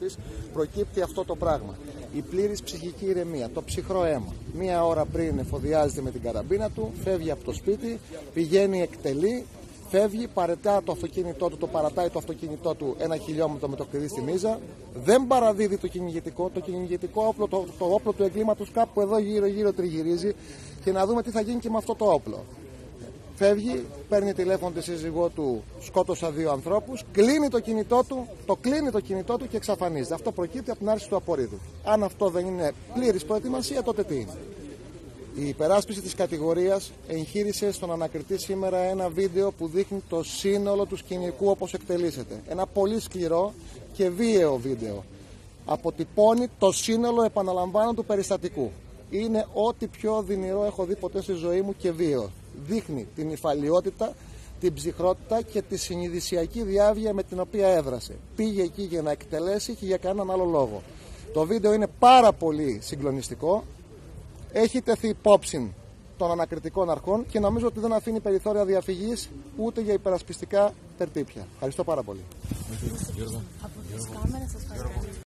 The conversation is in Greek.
της προκύπτει αυτό το πράγμα. Η πλήρης ψυχική ηρεμία, το ψυχρό αίμα. Μία ώρα πριν εφοδιάζεται με την καραμπίνα του, φεύγει από το σπίτι, πηγαίνει, εκτελεί, φεύγει, παρατάει το αυτοκίνητό του 1 χιλιόμετρο με το κλειδί στη μίζα, δεν παραδίδει το κυνηγητικό όπλο, το όπλο του εγκλήματος κάπου εδώ γύρω τριγυρίζει και να δούμε τι θα γίνει και με αυτό το όπλο. Φεύγει, παίρνει τηλέφωνο τη σύζυγό του, σκότωσα 2 ανθρώπους, κλείνει το κινητό του και εξαφανίζεται. Αυτό προκύπτει από την άρση του απορρίτου. Αν αυτό δεν είναι πλήρης προετοιμασία, τότε τι είναι? Η υπεράσπιση της κατηγορίας εγχείρησε στον ανακριτή σήμερα ένα βίντεο που δείχνει το σύνολο του σκηνικού όπως εκτελήσεται. Ένα πολύ σκληρό και βίαιο βίντεο. Αποτυπώνει το σύνολο, επαναλαμβάνω, του περιστατικού. Είναι ό,τι πιο δυνηρό έχω δει ποτέ στη ζωή μου και βίαιο. Δείχνει την υφαλιότητα, την ψυχρότητα και τη συνειδησιακή διάβια με την οποία έδρασε. Πήγε εκεί για να εκτελέσει και για κανέναν άλλο λόγο. Το βίντεο είναι πάρα πολύ συγκλονιστικό. Έχει τεθεί υπόψη των ανακριτικών αρχών και νομίζω ότι δεν αφήνει περιθώρια διαφυγής ούτε για υπερασπιστικά τερτύπια. Ευχαριστώ πάρα πολύ.